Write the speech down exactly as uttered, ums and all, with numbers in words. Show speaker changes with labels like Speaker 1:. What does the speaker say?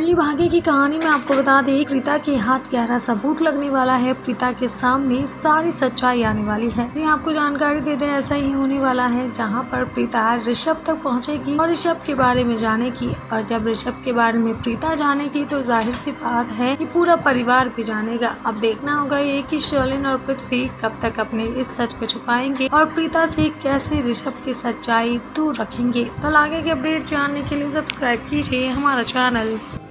Speaker 1: अगली भाग्य की कहानी में आपको बता दें, प्रीता के हाथ गहरा सबूत लगने वाला है। प्रीता के सामने सारी सच्चाई आने वाली है। ये आपको जानकारी दे दे ऐसा ही होने वाला है, जहां पर प्रीता ऋषभ तक पहुंचेगी और ऋषभ के बारे में जानेगी। और जब ऋषभ के बारे में प्रीता जानेगी तो जाहिर सी बात है कि पूरा परिवार भी जानेगा। अब देखना होगा ये कि शर्लिन और पृथ्वी कब तक अपने इस सच को छुपाएंगे और प्रीता से कैसे ऋषभ की सच्चाई दूर रखेंगे। तो आगे के अपडेट जानने के लिए सब्सक्राइब कीजिए हमारा चैनल।